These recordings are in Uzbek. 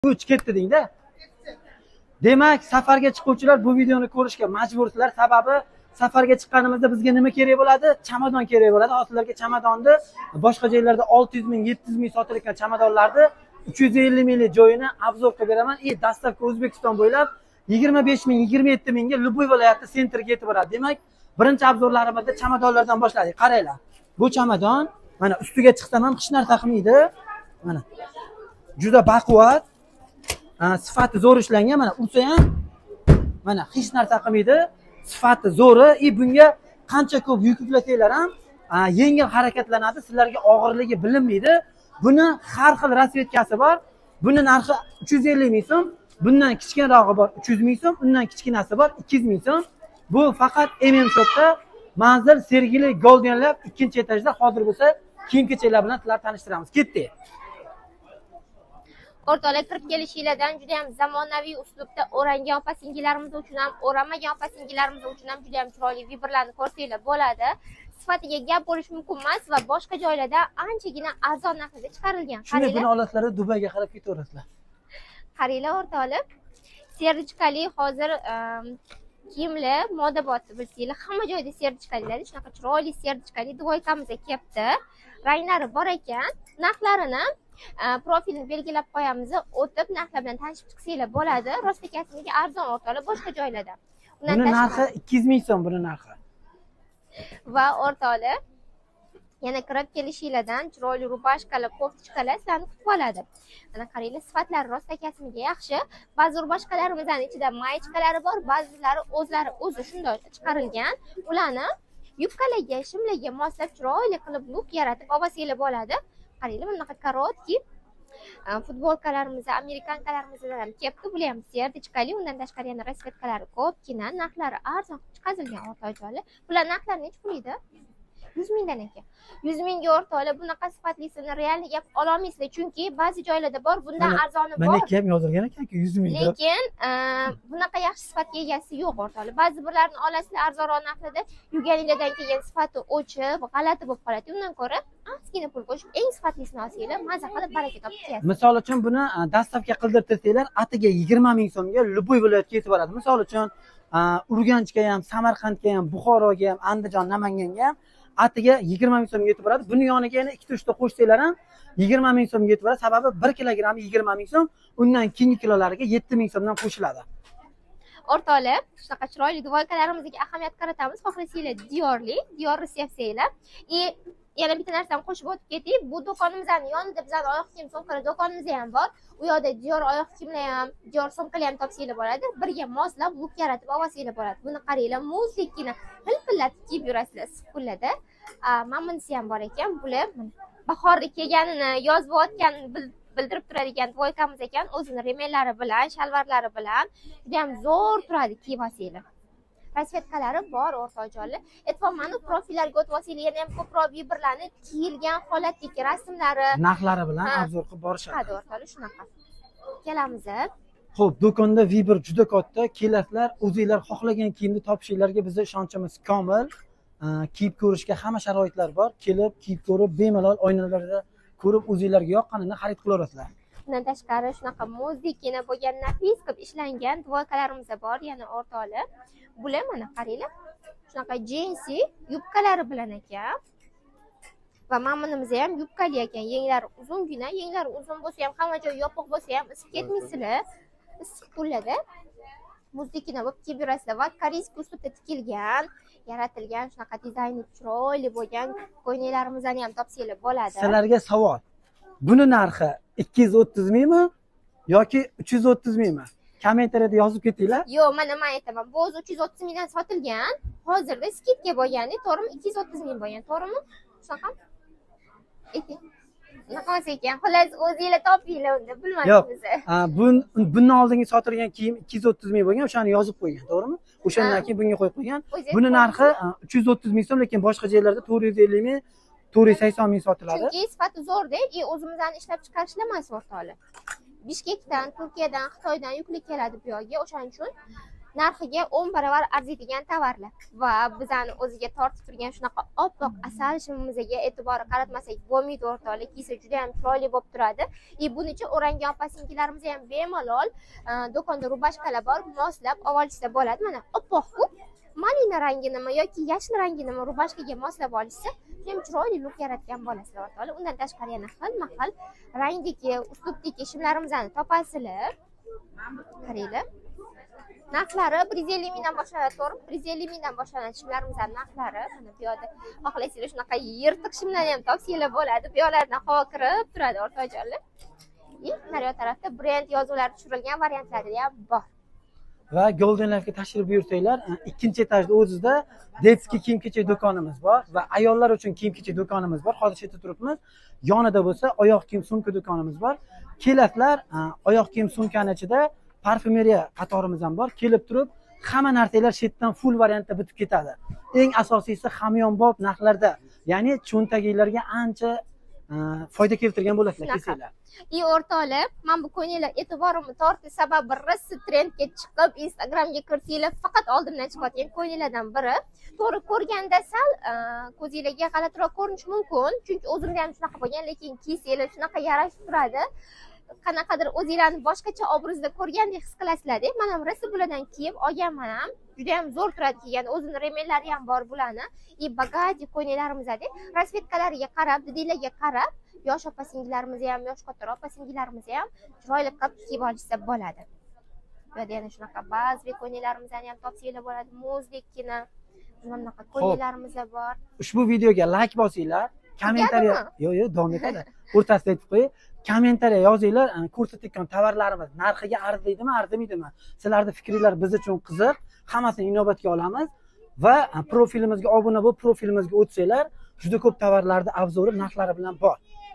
Uch ketdi deydi. Demak, safarga chiquvchilar bu videoni ko'rishga majbursizlar. Sababi safarga chiqqanimizda bizga nima kerak bo'ladi? Chamadon kerak bo'ladi. Hozirlarga chamadonni boshqa joylarda 600 ming, 700 ming sotilayotgan chamadonlarni 350 minglik joyini obzor qilib beraman. Dastavka O'zbekiston bo'ylab 25 ming, 27 mingga Luboy viloyati sentrga yetib boradi. Demak, birinchi obzorlarimizda chamadonlardan boshladik. Qaranglar. Bu chamadon mana ustiga chiqsam ham hech narsa qilmaydi. Mana juda baquvvat. Sifati zo'r ishlangan, mana ursa ham mana hech narsa qilmaydi. Sifati zo'ri, bunga qancha ko'p yuk yuklasanglar ham yengil harakatlanadi, sizlarga og'irligi bilinmaydi. Buni har xil rasvetkasi bor. Buni narxi 350 ming so'm, bundan kichkinrog'i bor 300 ming so'm, undan kichkinasi bor 200 ming so'm. Bu faqat Shopda manzil Sergeli Golden Lab 2-etajda. Hozir bo'lsa kiyim-kechaklar bilan sizlarni tanishtiramiz. Ketdik. O'rtoqlar, kirib kelishinglardan juda ham zamonaviy uslubda o'rangan opa-singillarimiz uchun ham, o'ramagan opa-singillarimiz uchun ham juda ham chiroyli vibrlarni ko'rsanglar bo'ladi. Sifatiga gap bo'lish mumkin emas va boshqa joylarda anchagina arzon narxda chiqarilgan. Shuni buni olasizlar, Dubayga qarab ketaverasizlar. Qaranglar o'rtoqlar, sertifikali hozir kiyimlar moda botdi bilsanglar, hamma joyda sertifikalilar, shunaqa chiroyli sertifikali duvoykamiz kelibdi. Ranglari bor ekan, narxlarini profilni belgilab qo'yamiz. O'tib narxlar bilan tanishib chiqsanglar bo'ladi. Rostakasiga arzon o'rtoqlar boshqa joylarda. Buni narxi 200 ming so'm buni narxi. Va o'rtoqlar, yana kirib kelishinglardan chiroyli rubashkalar, koftichkalar sizlarni kutib oladi. Mana qaranglar, sifatlari rostakasiga yaxshi. Ba'zi rubashkalarimizdan ichida mayichkalari bor, ba'zilari o'zi shunday chiqarilgan. Ularni yubkalarga, shimlarga moslab chiroyli qilib luk yaratib olsanglar bo'ladi. Qaranglar, bunaqa korotki futbolkalarimiz, amerikankalarimiz ham kelibdi. Bular ham sertifikali, undan tashqari yana rasvetkalari ko'pgina, narxlari arzon chiqazilgan o'rtoqlar. Bular narxlari necha pul edi? 100 mingdan ekan. 100 mingga o'rtoqlar bunaqa sifatlisini realni gap ololmaysizlar, chunki ba'zi joylarda bor, bundan arzoni bor. Mana ham yozilgan ekan-ku 100 ming. Lekin bunaqa yaxshi sifatga egasi yo'q o'rtoqlar. Ba'zi birlarini olasizlar arzonroq narxda, yurganinglardan keyin sifati o'chib, g'alati bo'lib qoladi. Undan ko'ra ozgina pul qo'shib eng sifatlisini olsanglar, maza qilib baraka topib. Misol uchun buni dastavka qildirtirsanglar, atiga 20 ming so'mga Luboy viloyatiga yetib boradi. Misol uchun Urganchga ham, Samarqandga ham, Buxoroga ham, Andijon, Namanganga ham atiga 20 ming so'mga yetib boradi. Buni yoniga yana 2-3 ta qo'shsanglar ham 20 ming so'mga yetib boradi. Sababi 1 kilogrammi 20 ming so'm, undan keyingi kilolariga 7 ming so'mdan qo'shiladi. O'rtoqlar, shunaqa chiroyli duvoykalarimizga ahamiyat qaratamiz. Xohlasanglar Diorni sevsanglar. Yana bitta narsani qo'shib o'tib ketdik. Bu do'konimizning yonida bizning oyoq kiyim sumkalar do'konimiz ham bor. U yoqda Dior oyoq kiyimlar ham, Dior sumkalar ham topsanglar bo'ladi. Birga moslab luk yaratib olsanglar bo'ladi. Buni qaranglar, muzdekina hilpillatib kiyib yurasizlar issiq kunlarda. Mana bunisi ham bor ekan. Bular bahorda kelganini, yoz bo'layotganini bildirib turadigan duvoykamiz ekan. O'zini remellari bilan, shalvarlari bilan juda ham zo'r turadi kiyib olsanglar. Rasvetkalari bor o'rtoqjonlar. E'tibor mana profillarga o'tib olsanglar, yana ham ko'proq vibrlarni kiyilgan holatdagi rasmlari, narxlari bilan obzor qilib borishadi. Hadi o'rtoqlar, shunaqa. Kelamiz. Xo'p, do'konda vibr juda katta. Kelasizlar, o'zingizlar xohlagan kiyimni topishinglarga bizning ishonchimiz komil. Kiyib ko'rishga hamma sharoitlar bor. Kelib, kiyib ko'rib, bemalol oynalarda ko'rib, o'zingizlarga yoqqanini xarid qilaverasizlar. Undan tashqari shunaqa muzdekina bo'lgan, nafis qilib ishlangan duvoykalarimiz bor, yana o'rtoqlar. Bular mana qaranglar, shunaqa jinsi yubkalari bilan ekan. Va mamunimiz ham yubkali ekan, yenglari uzungina, yenglari uzun bo'lsa ham, hamma joy yopiq bo'lsa ham isib ketmaysizlar. Issiq kunlarda muzdekina bo'lib kiyib yurasizlar va koreyskiy uslubda tikilgan, yaratilgan shunaqa dizayni chiroyli bo'lgan ko'ylaklarimizni ham topsanglar bo'ladi. Sizlarga savol. Buni narxi 230 mingmi yoki 330 mingmi? Kommentariyada yozib ketinglar. Yo'q, mana men aytaman. Bu o'zi 330 mingdan sotilgan. Hozirda skidga bo'lganda, to'g'rimi? 230 ming bo'lgan, to'g'rimi? Shunaqa. Nima ekan? Xullas, o'zingizlar topinglar unda, bilmadik biz. Bundan oldingi sotilgan kiyim 230 ming bo'lgan, o'shani yozib qo'ygan, to'g'rimi? O'shandan keyin bunga qo'yib qo'ygan. Buni narxi 330 ming so'm, lekin boshqa joylarda 450 ming, 480 ming sotiladi. Chunki sifati zo'rda, o'zimizdan ishlab chiqarishlar emas o'rtoqlar. Bishkekdan, Turkiyadan, Xitoydan yuklik keladi bu yoqqa. O'shaning uchun narxiga 10 baravar arziydigan tovarlar va bizani o'ziga tortib turgan shunaqa oppoq asal shimimizga e'tibor qaratmasak bo'lmaydi o'rtoqlar. Kiysa juda ham chiroyli bo'lib turadi. Buni uchun o'rangan opa-singillarimiz ham bemalol do'konda rubashkalar bor, moslab olishsa bo'ladi. Mana oppoq-ku malina ranginimi yoki yashil ranginimi rubashkaga moslab olishsa ham chiroyli luk yaratgan bo'lasizlar o'rtoqlar. Undan tashqari yana xilma-xil rangdagi, uslubdagi shimlarimizni topasizlar. Qaranglar. Narxlari 150 mingdan boshlanadi, to'g'ri? 150 mingdan boshlanadi shimlarimizning narxlari. Mana bu yerda xohlaysizlar shunaqa yirtiq shimlarni ham topsanglar bo'ladi. Bu yerlardan havo kirib turadi o'rtoqjonlar. Nariyoq tarafda brend yozuvlari tushirilgan variantlari ham bor. Va Golden Life'ga tashrif buyursanglar, ikkinchi etajda o'zida detskiy kiyim-kechak do'konimiz bor va ayollar uchun kiyim-kechak do'konimiz bor. Hozir chetda turibmiz. Yonida bo'lsa oyoq kiyim sumka do'konimiz bor. Kelasizlar, oyoq kiyim sumkani ichida parfumeriya qatorimiz ham bor. Kelib turib, hamma narsalar chetdan full variantda bitib ketadi. Eng asosiysi hamyonbop narxlarda, ya'ni cho'ntaginglarga ancha foyda keltirgan bo'lasizlar kelsanglar. O'rtoqlar, men bu ko'ngillar e'tiborimni tortdi sababi risi trendga chiqib Instagramga kirsanglar faqat oldimdan chiqayotgan ko'ngillardan biri. To'g'ri ko'rganda sal ko'zingizga g'alatiroq ko'rinishi mumkin, chunki o'zimda ham shunaqa bo'lgan, lekin kiysanglar shunaqa yarashib turadi. Qanaqadir o'zingizlarni boshqacha obrazda ko'rgandek his qilasizlar-da. Men ham risi bulardan kiyib olganman ham. Juda ham zo'r turadi kiygan. O'zini remellari ham bor bularni. Bagaj ko'ynilarimizda rasvetkalariga qarab, didinglarga qarab, yosh opa-singillarimiz ham, yosh katta opa-singillarimiz ham chiroyli qilib kiyib olishsa bo'ladi. Bu yerda yana shunaqa ba'zi ko'ynilarimizni ham topsanglar bo'ladi. Muzdekgina bunaqa ko'ynilarimiz bor. Ushbu videoga like bosinglar, kommentariya, yo'q, davom etadi. O'rtasida aytib qo'ying. Kommentariya yozinglar, ko'rsatayotgan tovarlarimiz narxiga arzimaydimi, arzimaydimi? Sizlarning fikringiz biz uchun qiziq. Hammasini inobatga olamiz va profilimizga obuna bo'lib, profilimizga o'tsanglar, juda ko'p tovarlarning obzori, narxlari bilan bor.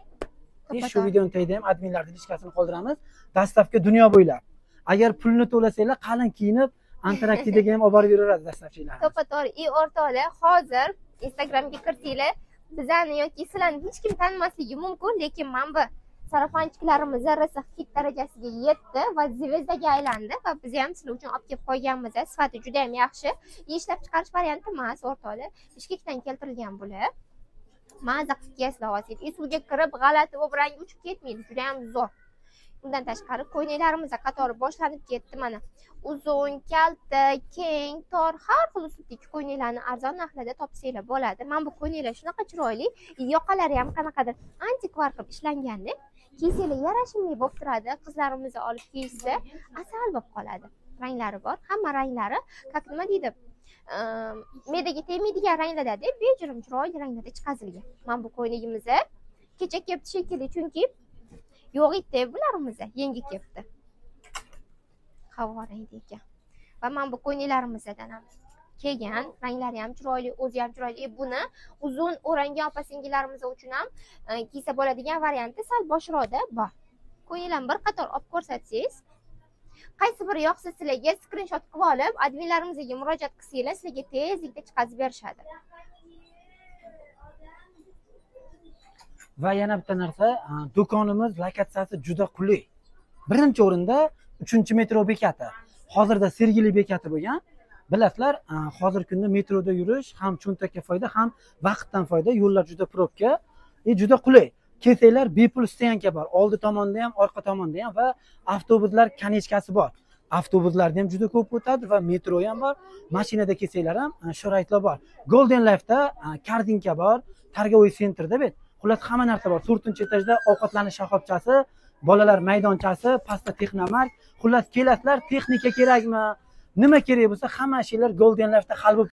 Shu videoni tagida ham adminlarning diskasini qoldiramiz. Dastavka dunyo bo'ylab. Agar pulni to'lasanglar, qalin kiyinib, interaktivga ham olib borib yuraveradi dastavchilar. To'ppa-to'g'ri. O'rtoqlar, hozir Instagramga kirsanglar, bizani yoki sizlarni hech kim tanimasligi mumkin, lekin men bu sarafonchilarimiz zarrasi hit darajasiga yetdi va zvezdaga aylandi va biz ham sizlar uchun olib kelib qo'yganmiz. Sifati juda ham yaxshi. Ishlab chiqarish varianti emas, o'rtoqlar. Bishkekdan keltirilgan bular. Maza qilib kiyasizlar hozir. Suvga kirib, g'alati bo'lib rangi uchib ketmaydi. Juda ham zo'r. Undan tashqari ko'ylaklarimiz qatori boshlanib ketdi mana. Uzun, kalta, keng, tor, har xil uslubdagi ko'ylaklarni arzon narxlarda topsanglar bo'ladi. Men bu ko'ylaklar shunaqa chiroyli, yoqalari ham qanaqadir antikvar qilib ishlangan-da. Kiysanglar yarashimli bo'lib turadi. Qizlarimizni olib kiysa, asal bo'lib qoladi. Ranglari bor. Hamma ranglari, как nima deydi? Medaga tegmaydigan ranglarda, bejirim chiroyli ranglarda chiqazilgan. Men bu ko'ylagimizni kecha kelibdi shekilli, chunki yo'q edi bularimiz, yangi kelibdi. Havo rangda ekan. Va men bu ko'ylaklarimizdan ham kelgan, ranglari ham chiroyli, o'zi ham chiroyli. Buni uzun o'rangan opa-singillarimiz uchun ham kiysa bo'ladigan varianti sal boshroqda bor. Ko'ylaklarni bir qator olib ko'rsatsangiz, qaysi biri yoqsa sizlarga skrinshot qilib olib, adminlarimizga murojaat qilsanglar, sizlarga tezlikda chiqazib berishadi. Va yana bitta narsa, do'konimiz lokatsiyasi juda qulay. Birinchi o'rinda 3-metro bekati. Hozirda Sergeli bekati bo'lgan. Bilasizlar, hozirgi kunda metroda yurish ham cho'ntakka foyda, ham vaqtdan foyda. Yo'llar juda probka, juda qulay. Kelsanglar, bepul stoyanka bor. Oldi tomonda ham, orqa tomonda ham va avtobuslar kanechkasi bor. Avtobuslarda ham juda ko'p o'tadi va metro ham bor. Mashinada kelsanglar ham sharoitlar bor. Golden Life'da kardinka bor, targoviy sentrda bet. Xullas hamma narsa bor. 4-etajda ovqatlanish shoxobchasi, bolalar maydonchasi, pastda texnomark. Xullas kelasizlar, texnika kerakmi? Nima kerak bo'lsa, hamma ishlar Golden Life'da hal bo'lib